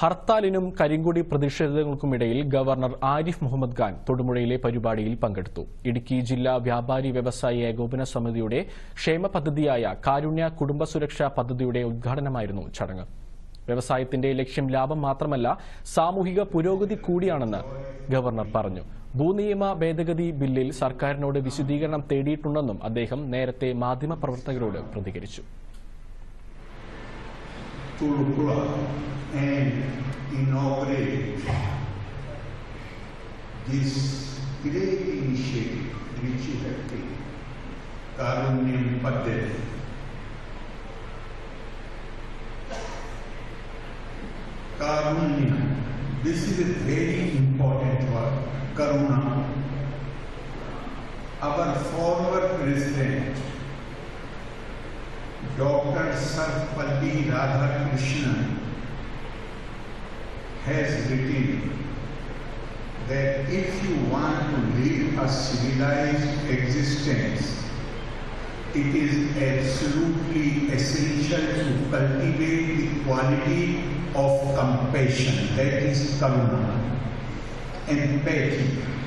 ഹർത്താലിനും കരിങ്കൊടി പ്രതിഷേധങ്ങൾക്കുമിടയിൽ ഗവർണർ ആരിഫ് മുഹമ്മദ് ഖാൻ തൊടുപുഴയിലെ പരിപാടിയിൽ പങ്കെടുത്തു. ഇടുക്കി ജില്ലാ വ്യാപാരി വ്യവസായി ഏകോപന സമിതിയുടെ ക്ഷേമ പദ്ധതിയായ കാരുണ്യ കുടുംബ സുരക്ഷാ പദ്ധതിയുടെ ഉദ്ഘാടനമായിരുന്നു ചടങ്ങ്. വ്യവസായത്തിന്റെ ലക്ഷ്യം ലാഭം മാത്രമല്ല, സാമൂഹിക പുരോഗതി കൂടിയാണെന്ന് ഗവർണർ പറഞ്ഞു. ഭൂനിയമ ഭേദഗതി ബില്ലിൽ സർക്കാരിനോട് വിശദീകരണം തേടിയിട്ടുണ്ടെന്നും അദ്ദേഹം നേരത്തെ മാധ്യമപ്രവർത്തകരോട് പ്രതികരിച്ചു. And inaugurate this great initiative which you have taken, Karunyam Paddhati. Karunya, this is a very important word, Karuna. Our former President, Dr. Sarvepalli Radhakrishnan, has written that if you want to live a civilized existence, it is absolutely essential to cultivate the quality of compassion, that is karuna, empathy.